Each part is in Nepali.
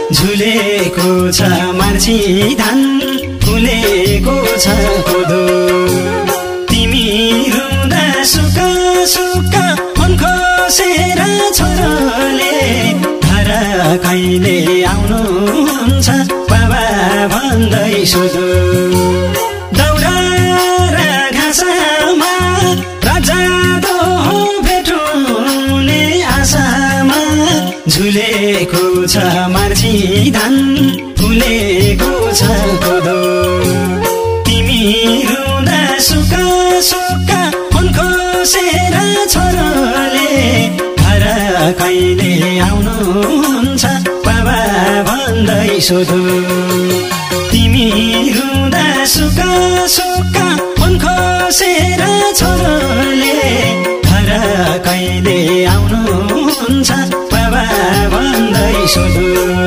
झुलेको छ मर्ची धान फुलेको छ कोदो तिमी रुँदा सुक्का सुक्का मन खोसेर छोरोले घर कहिले आउनुहुन्छ बाबा भन्दै सोधो दौरा र घाँसमा राजादो भेटुने आशामा झुलेको छ मर्ची धान फुलेको छ कोदो तिमी रुँदा सुक्का सुक्का मन खोसेर छोरोले घर कहिले आउनुहुन्छ बाबा भन्दै सोधो तिमी रुँदा सुक्का सुक्का मन खोसेर छोरोले घर कहिले आउनुहुन्छ बाबा भन्दै सोधो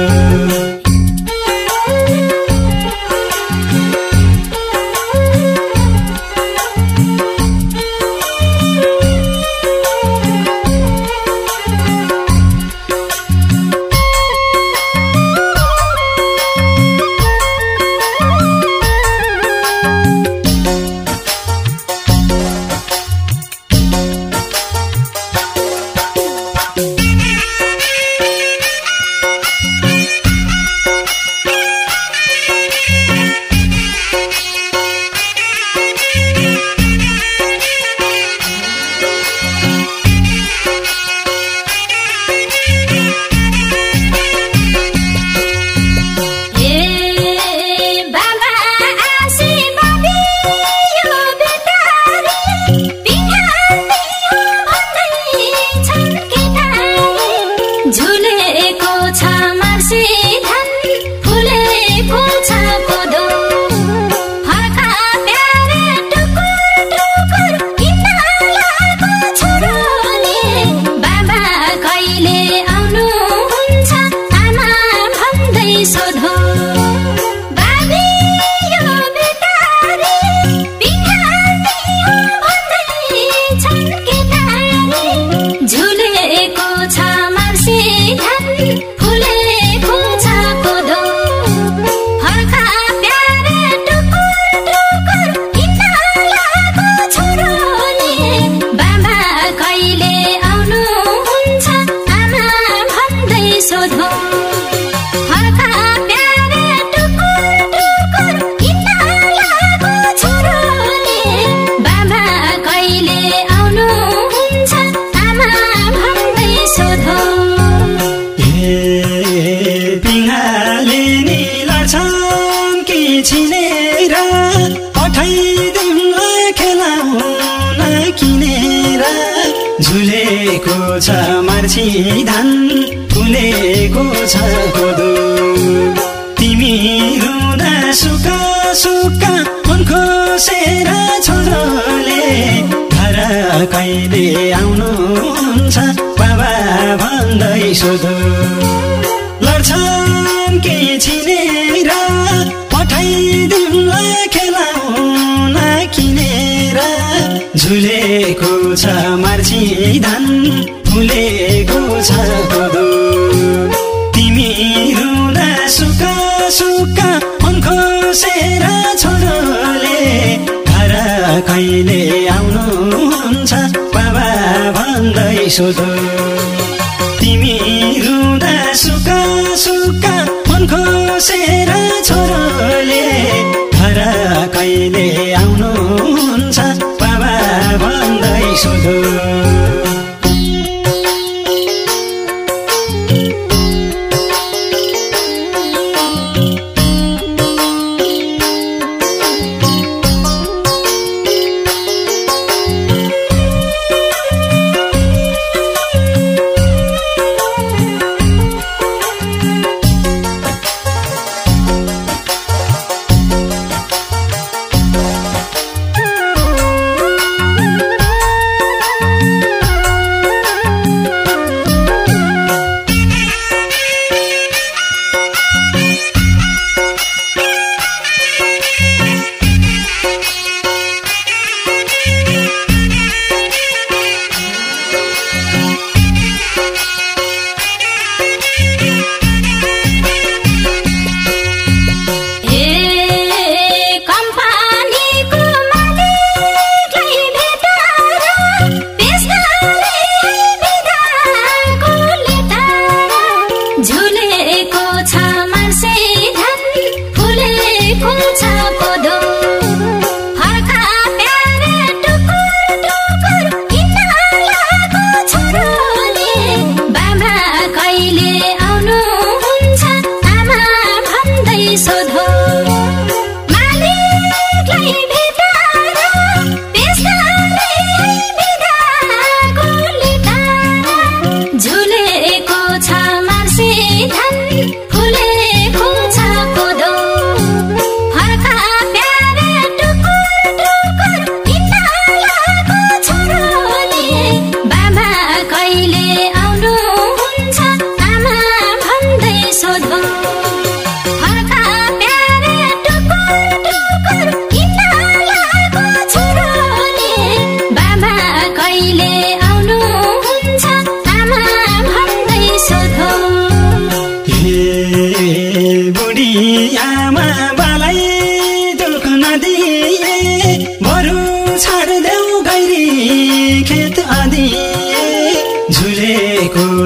झुलेको छ मर्ची धान फुलेको छ कोदो तिमी रुँदा सुक्का सुक्का मन खोसेर छोरोले घर कहिले आउनुहुन्छ बाबा भन्दै सोधो लड्छन् कि छिनेर पठाइदिउँला खेलाउन किनेर झुलेको छ मर्ची धान फुलेको छ कोदो तिमी रुँदा सुक्का सुक्का मन खोसेर छोरोले घर कहिले आउनुहुन्छ बाबा भन्दै सोधो तिमी रुँदा सुक्का सुक्का मन खोसेर छोरोले घर कहिले आउनुहुन्छ बाबा भन्दै सोधो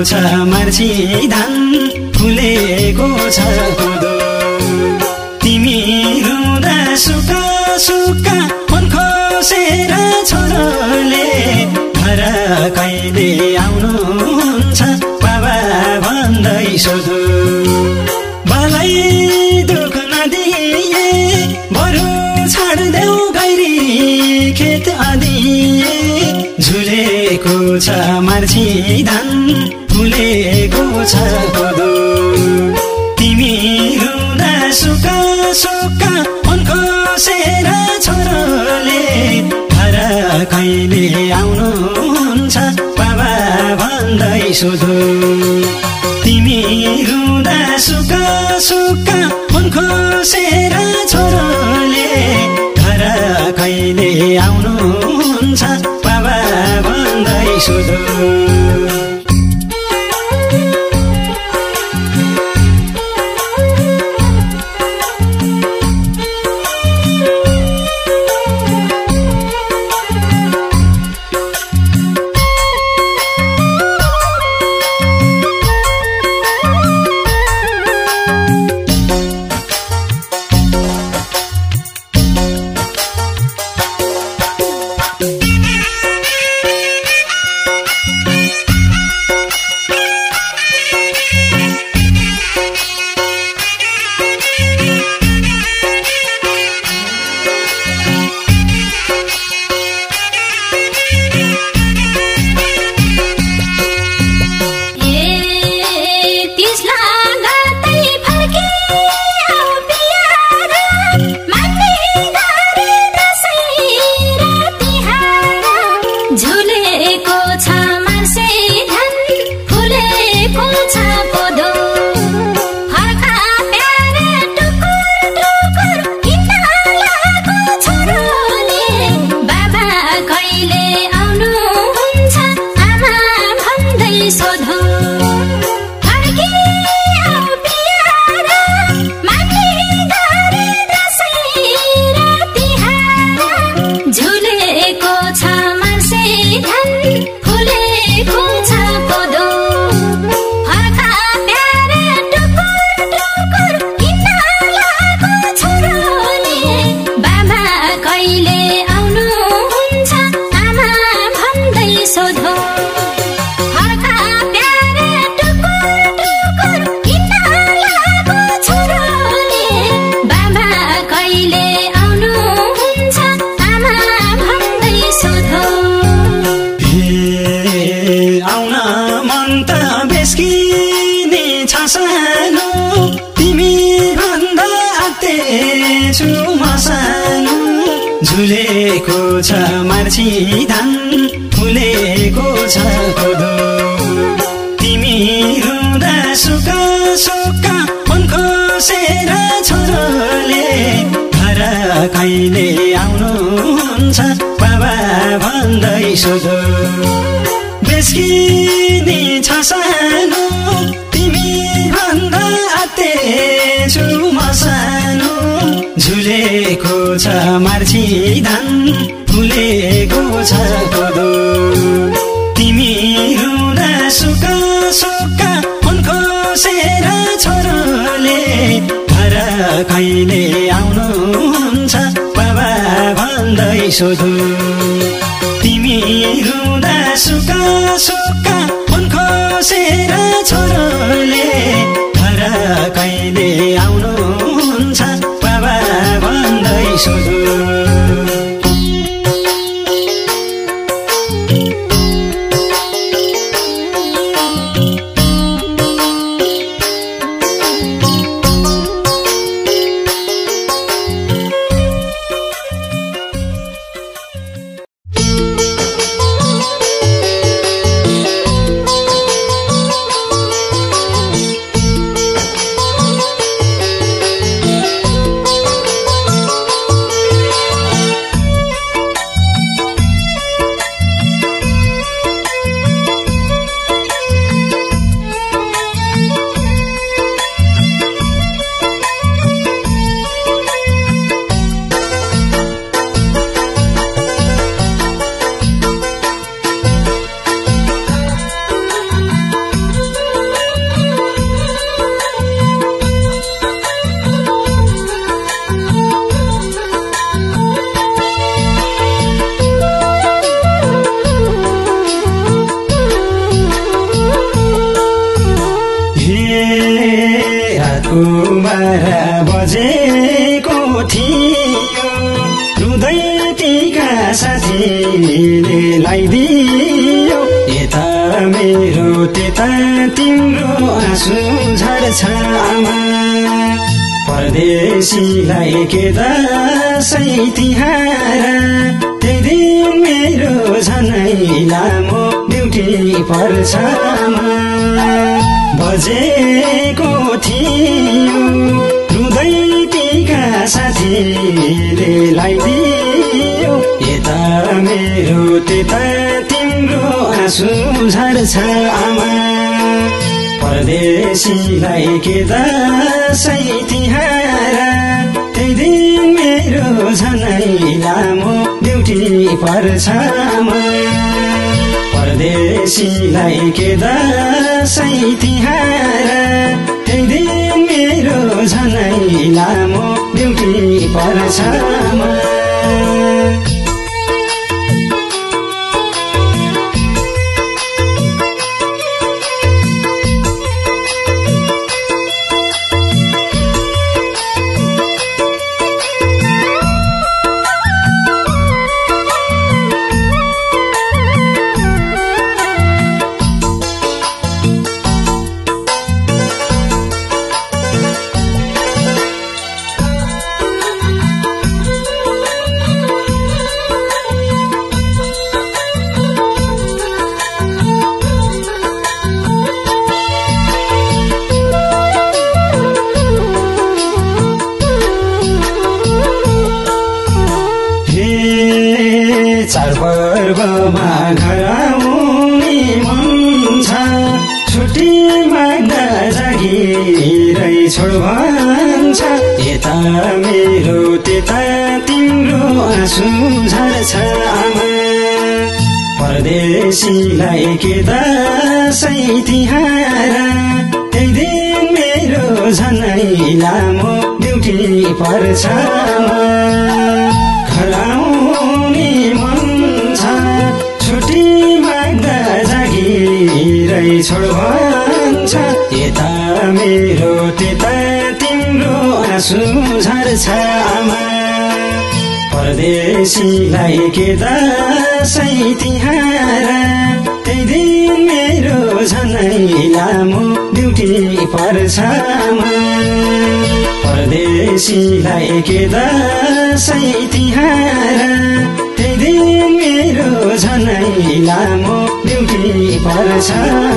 छ मर्ची धान फुलेको छ कोदो तिमी रुँदा सुक्का सुक्का मन खोसेर छोरोले घर कहिले आउनुहुन्छ बाबा भन्दै सोधो बालाई दुख नदिए बरु छाड्देऊ गैरी खेत आदिए झुलेको छ मर्ची धान फुलेको छ कोदो तिमी रुँदा सुक्का सुक्का मन खोसेर छोरोले घर कहिले आउनुहुन्छ बाबा भन्दै सोधो तिमी रुँदा सुक्का सुक्का मन खोसेर छोरोले घर कहिले आउनुहुन्छ बाबा भन्दै सोधो झुलेको छ मर्ची धान फुलेको छ कोदो तिमी रुँदा सुक्का सुक्का मन खोसेर छोरोले घर कहिले आउनुहुन्छ बाबा भन्दै सोधो बेस्किने छ सानो तिमी भन्दा आते छु म सानो झुलेको छ मर्ची धान फुलेको छ कोदो तिमी रुँदा सुक्का सुक्का मन खोसेर छोरोले घर कहिले आउनुहुन्छ बाबा भन्दै सोधो तिमी रुँदा सुक्का सुक्का मन खोसेर छोरोले घर कहिले आउनुहुन्छ बाबा भन्दै सोधो रातको 12 बजेको थियो रुँदै टीका साथीले लगाइदियो यता मेरो त्यता तिम्रो आँसु झर्छ आमा परदेशीलाई के दशैं तिहार त्यही दिन मेरो झनै लामो ड्युटी पर्छ बजेको थियो रुँदै टीका साथीले लगाइदियो यता मेरो त्यता तिम्रो आँसु झर्छ आमा परदेशीलाई के दशैं तिहार त्यही दिन मेरो झनै लामो ड्युटी पर्छ परदेशीलाई के दशैं तिहार त्यही दिन मेरो झनै लामो ड्युटी पर्छ चाडपर्वमा घर आउने मन छ छुट्टी माग्दा जागिरै छोड भन्छ यता मेरो त्यता तिम्रो आँसु झर्छ आमा परदेशीलाई के दशैं तिहार त्यही दिन मेरो झनै लामो ड्युटी पर्छ घर आउने मन छ छुट्टी माग्दा जागिरै छोड भन्छ यता मेरो त्यता तिम्रो आँसु झर्छ आमा परदेशीलाई के दशैं तिहार त्यही दिन मेरो झनै लामो ड्युटी पर्छ परदेशीलाई के दशैं तिहार त्यही दिन मेरो झनै लामो ड्युटी पर्छ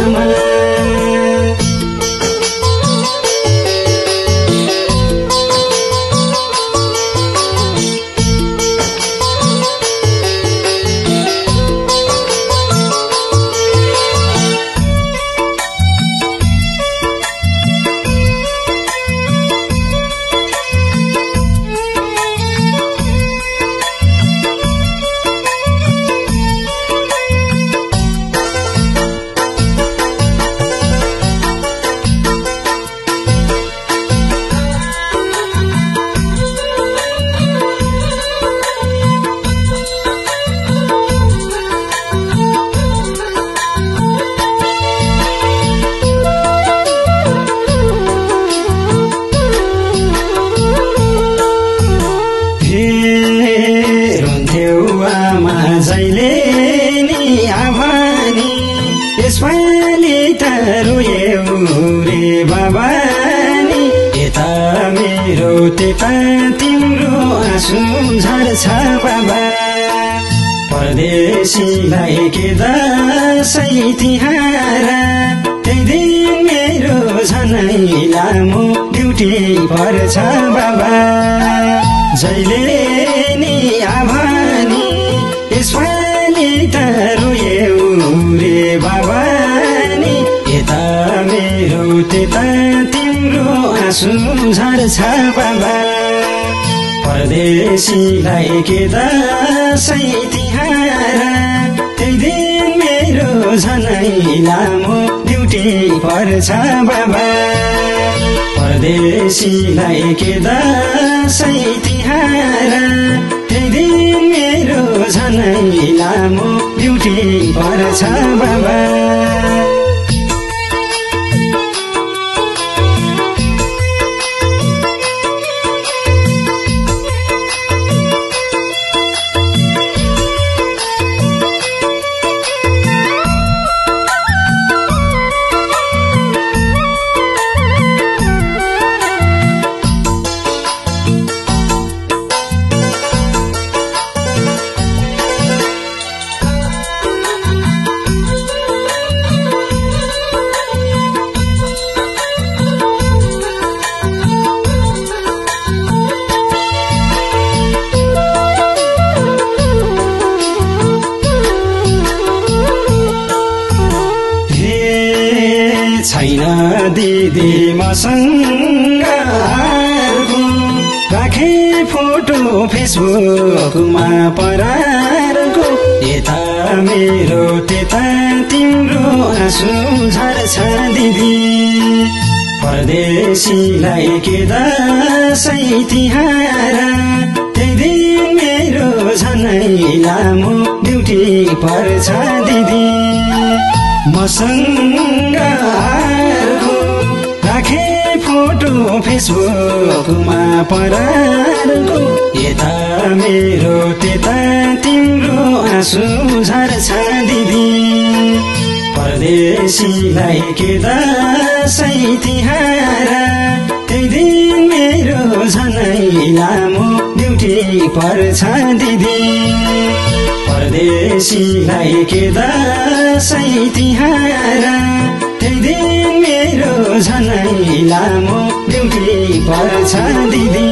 जहिले नि आभानी यसपालि त रोयौ रे बाबानी यता मेरो त्यता तिम्रो आँसु झर्छ बाबा परदेशीलाई के दशैं तिहार त्यही दिन मेरो झनै लामो ड्युटी पर्छ बाबा जहिले नि आभानी यसपालि त रोयौ रे बाबानी यता मेरो त्यता तिम्रो आँसु झर्छ बाबा परदेशीलाई के दशैं तिहार त्यही दिन मेरो झनै लामो ड्युटी पर्छ बाबा परदेशीलाई के दशैं तिहार त्यही दिन मेरो झनै लामो ड्युटी पर्छ बाबा छैन दिदी मसँग अर्को राखे फोटो फेसबुकमा परारको यता मेरो त्यता तिम्रो आँसु झर्छ दिदी परदेशीलाई के दशैं तिहार त्यही दिन मेरो झनै लामो ड्युटी पर्छ दिदी मसँग अर्को राखे फोटो फेसबुकमा परारको यता मेरो त्यता तिम्रो आँसु झर्छ दिदी परदेशीलाई के दशैं तिहार त्यही दिन मेरो झनै लामो ड्युटी पर्छ दिदी परदेशीलाई के दशैं तिहार त्यही दिन मेरो झनै लामो ड्युटी पर्छ दिदी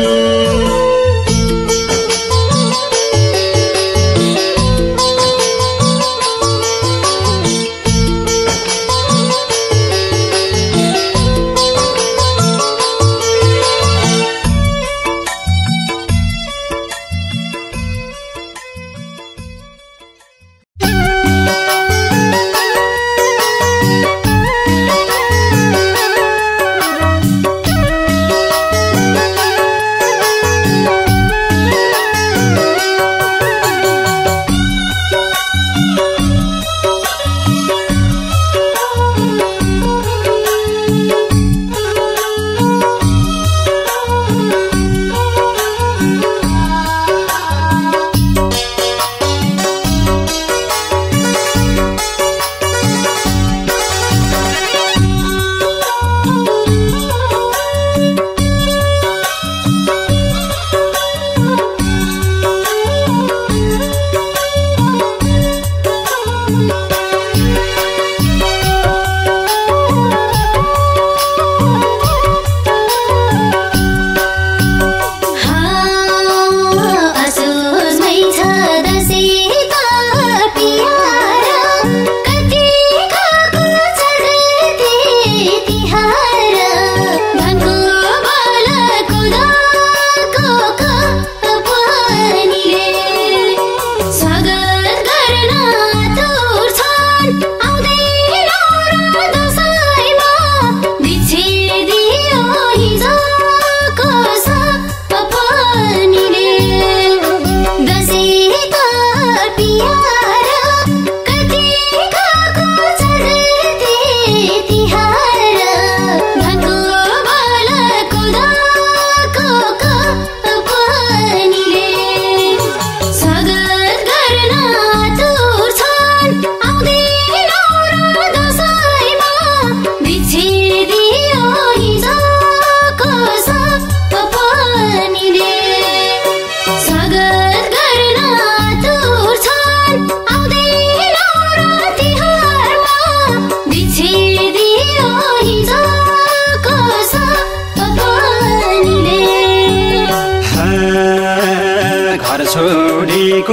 छोडेको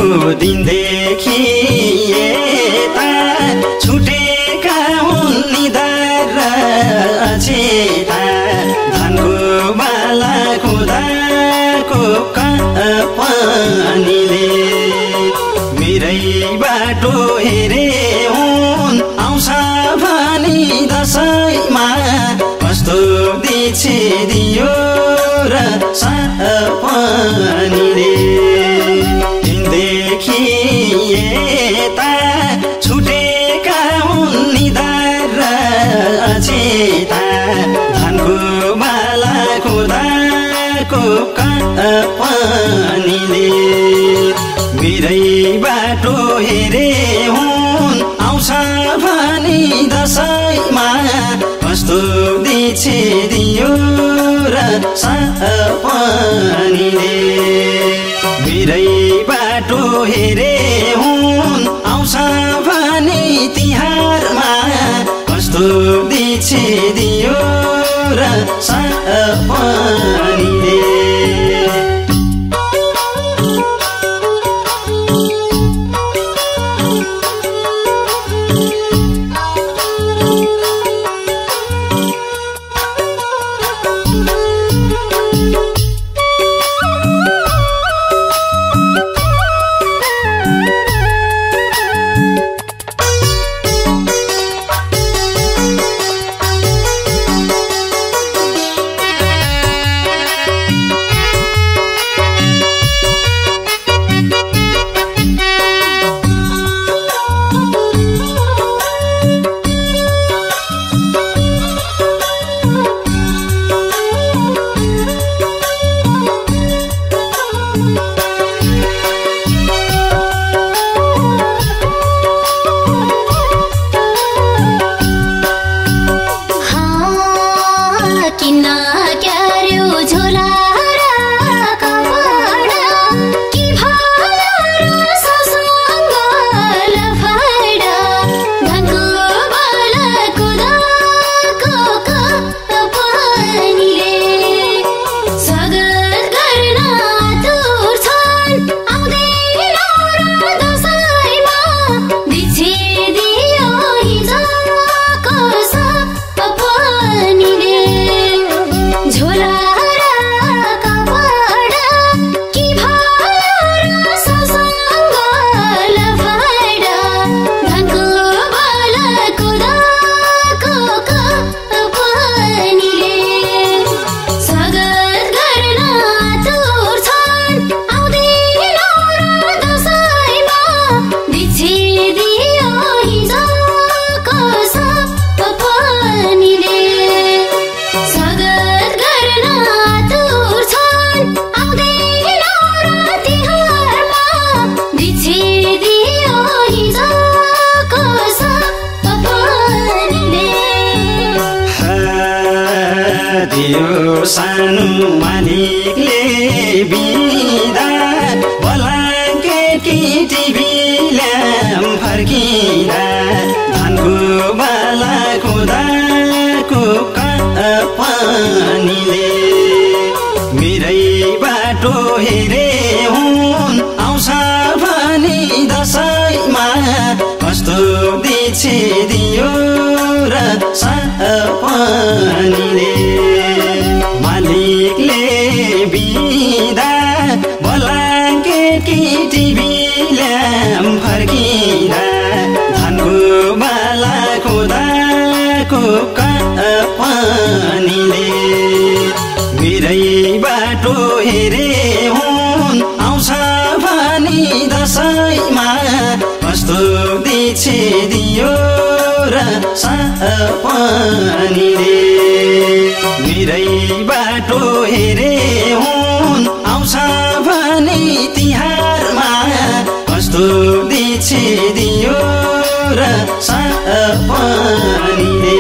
दिनदेखि यता छुटेका हुन् निधार अचेता धानको बाला खुदाको पानीले मेरै बाटो हेरे हुन् आउँछ भनी दशैँमा कस्तो दियो र सपनीले दिनदेखि यता छुटेका हुन् निधार अचेता धानको बाला खुदाको पानीले मेरै बाटो हेरे हुन् आउँछ भनी दशैँमा कस्तो दियो र सपनीले मेरै बाटो हेरे हुन् आउँछ भनी तिहारमा कस्तो दियो र सपनीले सानो मालिकले बिदा बलाकेटी टिभी ल्याम फर्किँदा धानको बाला कुदाको पानीले मेरै बाटो हेरे हुन् आउँछ भनी दशैँमा कस्तो दियो र सपनीले मालिकले बिदा बलाकेटी टिभी ल्याम फर्किँदा धानको बाला कुदाको पानीले मेरै बाटो हेरे हुन् आउँछ भनी दशैँमा कस्तो दियो र सपनीले मेरै बाटो हेरे हुन् आउँछ भनी तिहारमा कस्तो दियो र सपनीले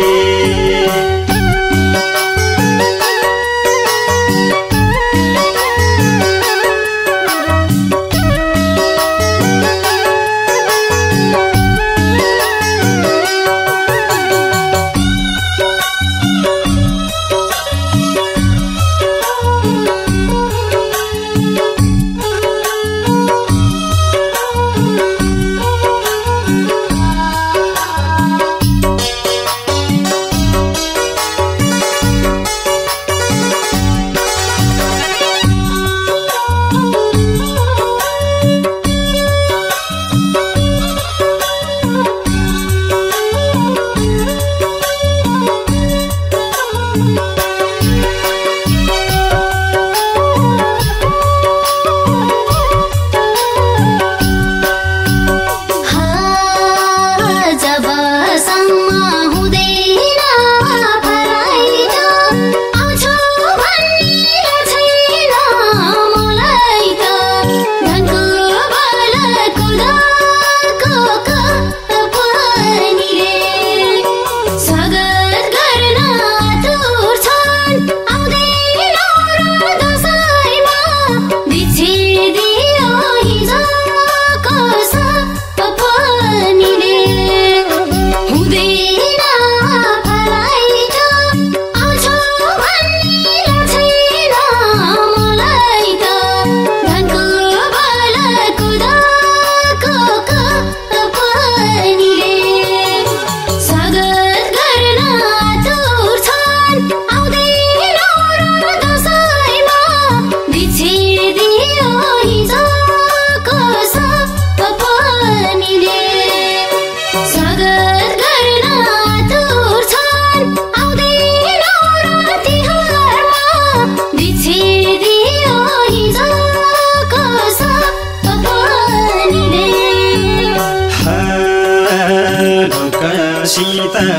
सीता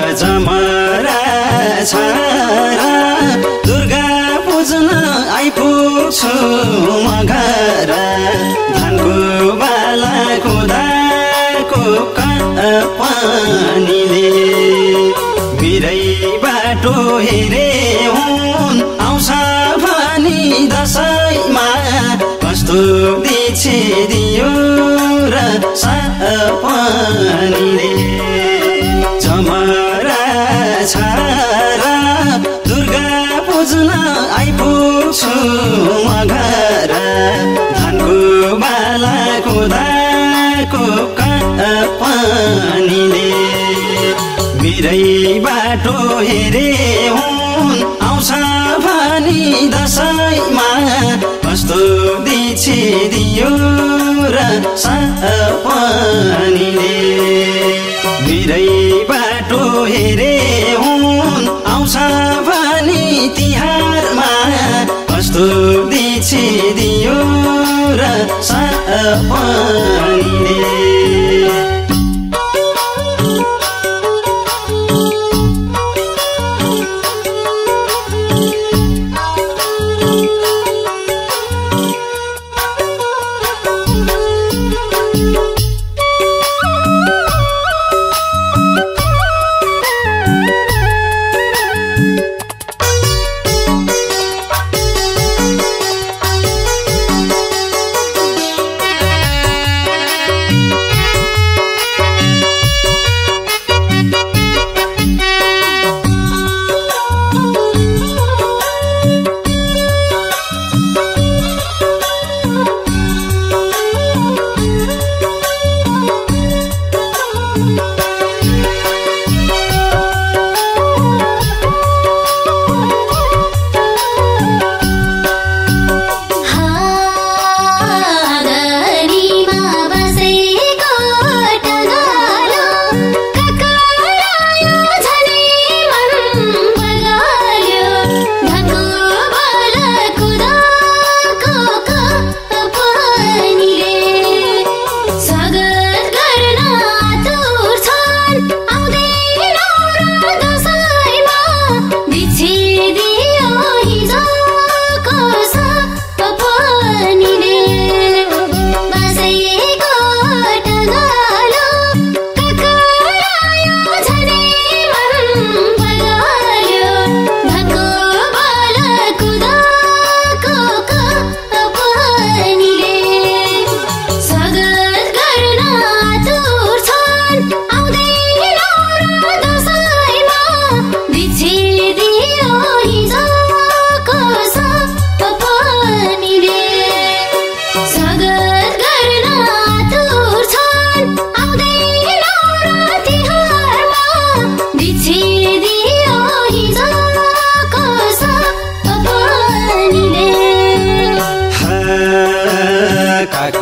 जमरा छारा दुर्गा पूजन आइपुग्छु म घर धानको बाला कुदाको पानीले मेरै बाटो हेरे हुन् आउँछ भनी दशैँमा कस्तो दियो र सपनीले जमरा छारा दुर्गा पूजन आइपुग्छु म घर धानको बाला कुदाको पानीले मेरै बाटो हेरे हुन् आउँछ भनी दशैँमा कस्तो दियो र सपनीले मेरै बाटो हेरे हुन् आउँछ भनी तिहारमा कस्तो दियो र सपनीले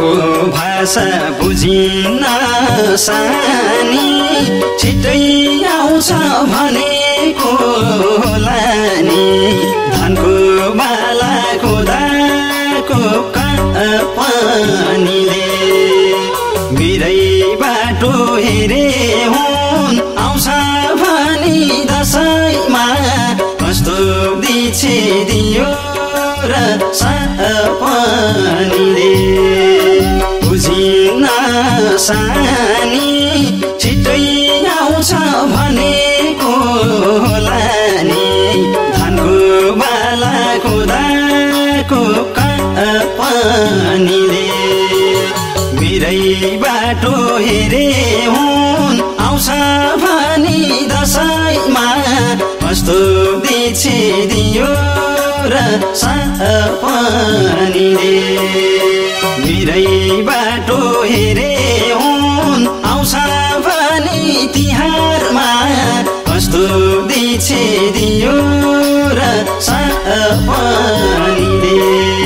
मनको भाषा बुझिन्न सानी छिट्टै आउँछ भनेको होला नि धानको बाला कोदाको पानीले मेरै बाटो हेरे हुन् आउँछ भनी दशैँमा कस्तो दियो र सपनीले बुझिन्न सानी छिट्टै आउँछ भनेको होला नि धानको बाला कोदाको पानीले मेरै बाटो हेरे हुन् आउँछ भनी दशैँमा कस्तो दियो र सपनीले मेरै बाटो हेरे हुन् आउँछ भनी तिहारमा कस्तो दियो र सपनीले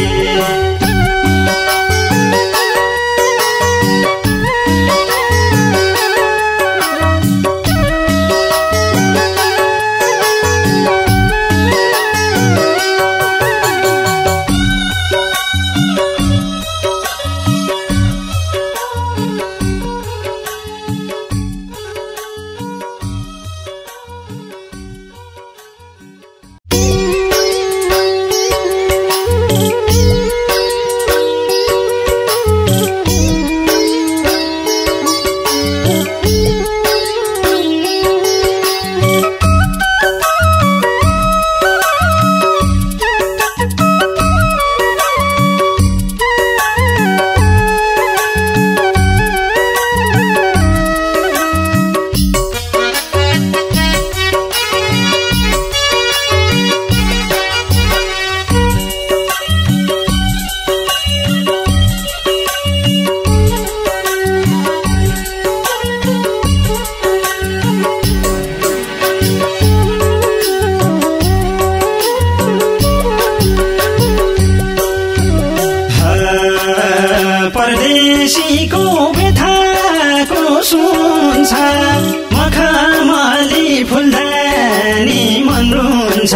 परदेशीको व्यथाको सुन्छ मखमली फुल्दानी मन रुन्छ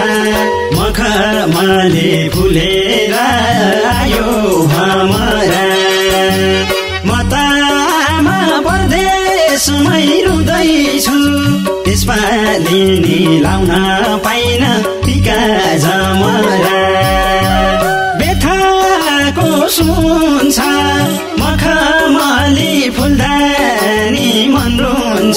मखमली फुलेर आयो हमरा म त आमा परदेशमै रुँदैछु त्यसपालि नि लाउन पाइन टिका जमरा व्यथाको सुन्छ मखमली फुल्दानी मन रुन्छ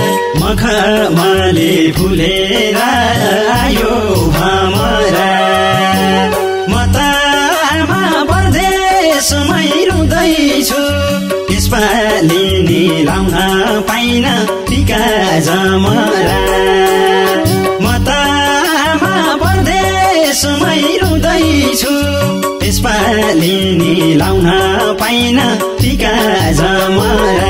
मखमली फुलेर आयो हमरा म त आमा परदेशमै रुँदैछु यसपालि नि लाउन पाइन टिका जमरा म त आमा परदेशमै रुँदैछु यसपालि नि लाउन पाइन टिका जमरा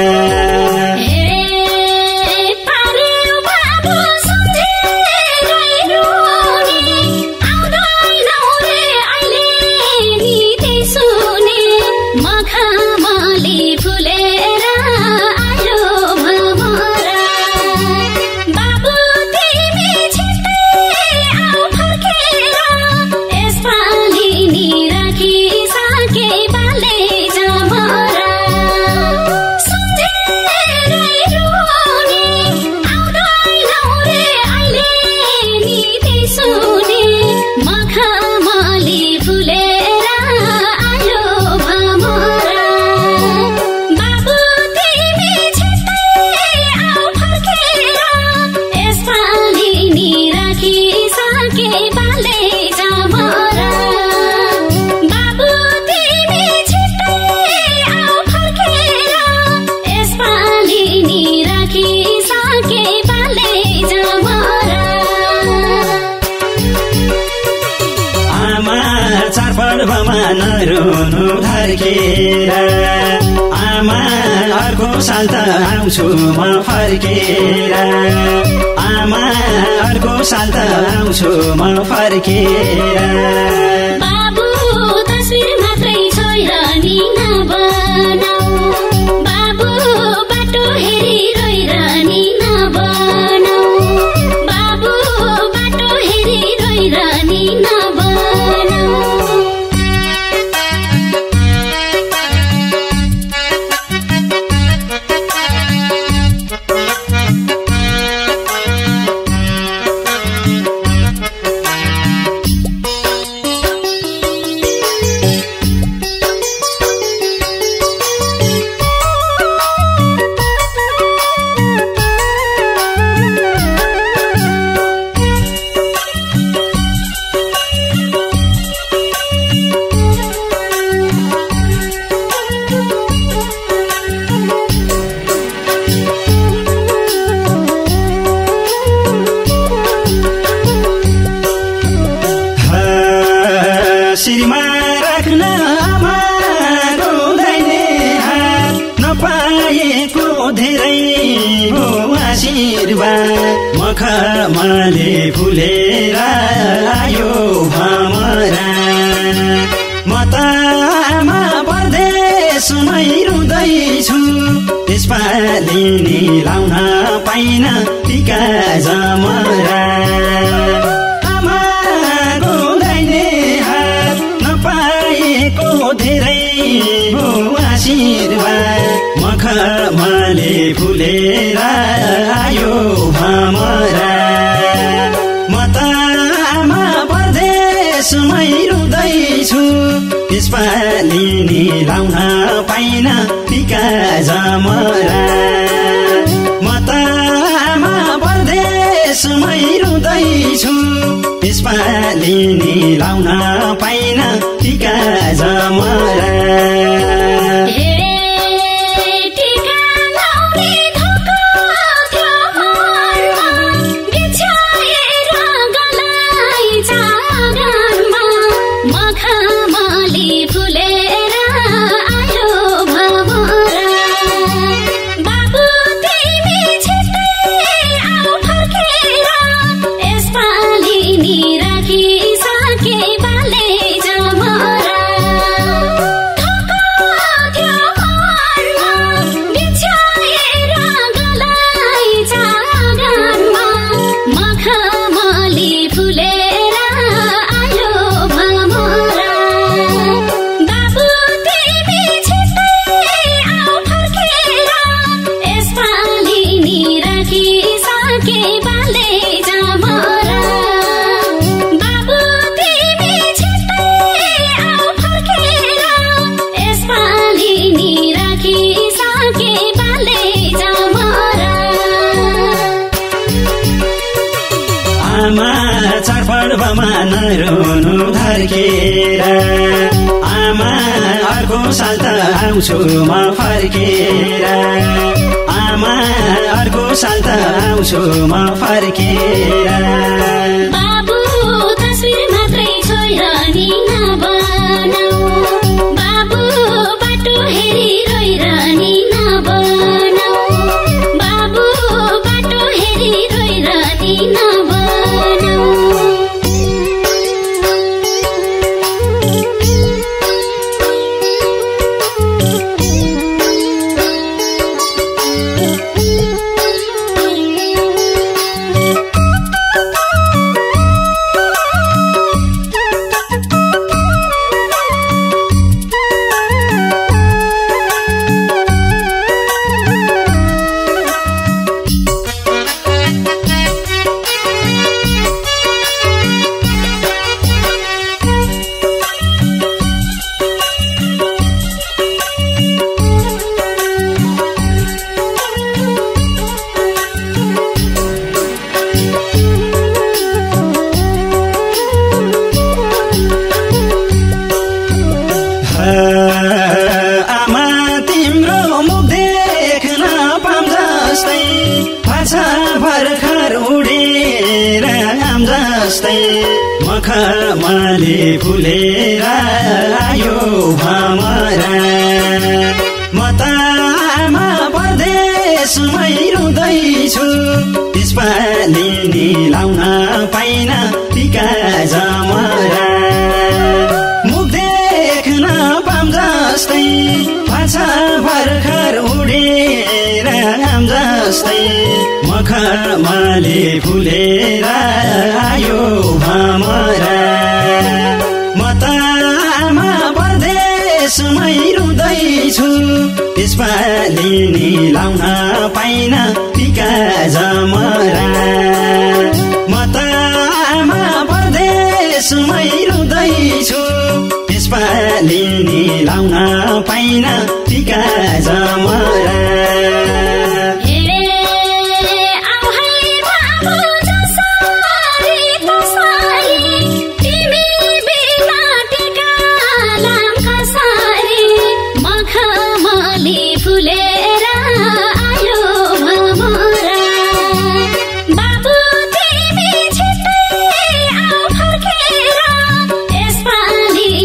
पर्वमा नरुनु धर्केर आमा अर्को साल त आउँछु म फर्केर आमा अर्को साल त आउँछु म फर्केर बाबु तस्बिर मात्रै छोएर नि नभए शिरमा राख्न आमाको दाहिने हात नपाएको धेरै हो आशीर्वाद मखमले फुलेर आयो भमरा म त आमा परदेशमै रुँदैछु त्यसपालि नि लाउन पाइन टिका जमरा आमाको दाहिने हात नपाएको धेरै हो आशीर्वाद मखमले फुलेर आयो भमरा म त आमा परदेशमै रुँदैछु त्यसपालि नि लाउन पाइन टिका जमरा म त आमा परदेशमै रुँदैछु त्यसपालि नि लाउन पाइन टिका जमरा चाडपर्वमा नरुनु धर्केर आमा अर्को साल त आउँछु म फर्केर आमा अर्को साल त आउँछु म फर्केर बाबु तस्बिर मात्रै छोएर नि नबनाऊ बाबु बाटो हेरी रोइरहने नबनाऊ बाबु बाटो हेरी रोइरहने नबनाऊ आमा तिम्रो मुख देख्न पाम जस्तै भाषा भर्खर उडेर आम जस्तै मखमले फुलेर आयो भमरा म त आमा परदेशमै रुँदैछु त्यसपालि नि लाउन पाइन टिका जमरा जस्तै भाषा भर्खर उडेर आम जस्तै मखमले फुलेर आयो भमरा म त आमा परदेशमै रुँदैछु त्यसपालि नि लाउन पाइन टिका जमरा म त आमा परदेशमै रुँदैछु त्यसपालि नि लाउन पाइन टिका जमरा बाबु तिमी छिट्टै आऊ फर्केर यसपालि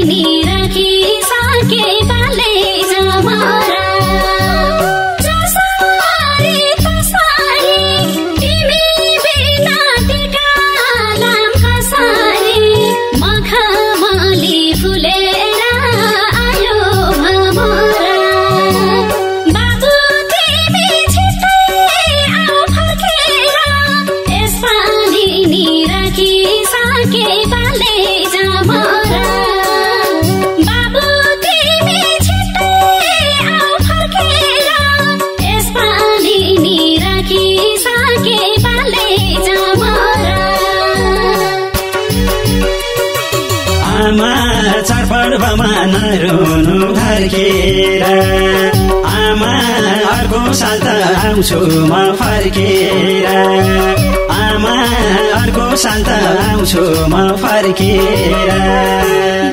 आमा चाडपर्वमा नरुनु धर्केर आमा अर्को साल त आउँछु म फर्केर आमा अर्को साल त आउँछु म फर्केर